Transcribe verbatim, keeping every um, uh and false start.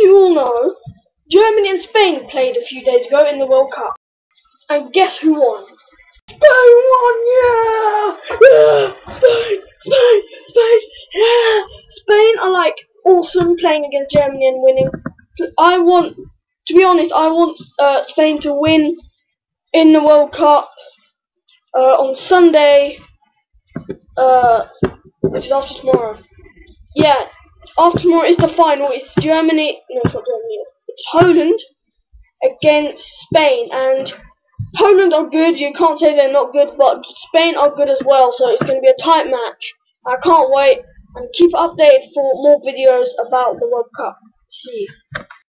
you all know, Germany and Spain played a few days ago in the World Cup. And guess who won? Spain won, yeah! Yeah! Spain! Spain! Spain! Yeah! Spain are like awesome playing against Germany and winning. I want, to be honest, I want uh, Spain to win in the World Cup uh, on Sunday, uh, which is after tomorrow. Yeah, after tomorrow is the final. It's Germany, no, it's not Germany, it's Poland against Spain, and Poland are good. You can't say they're not good, but Spain are good as well, so it's going to be a tight match. I can't wait, and keep updated for more videos about the World Cup. See you.